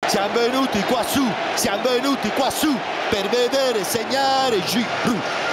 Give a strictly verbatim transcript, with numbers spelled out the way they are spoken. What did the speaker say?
Siamo venuti qua su, siamo venuti qua su per vedere segnare Giroud.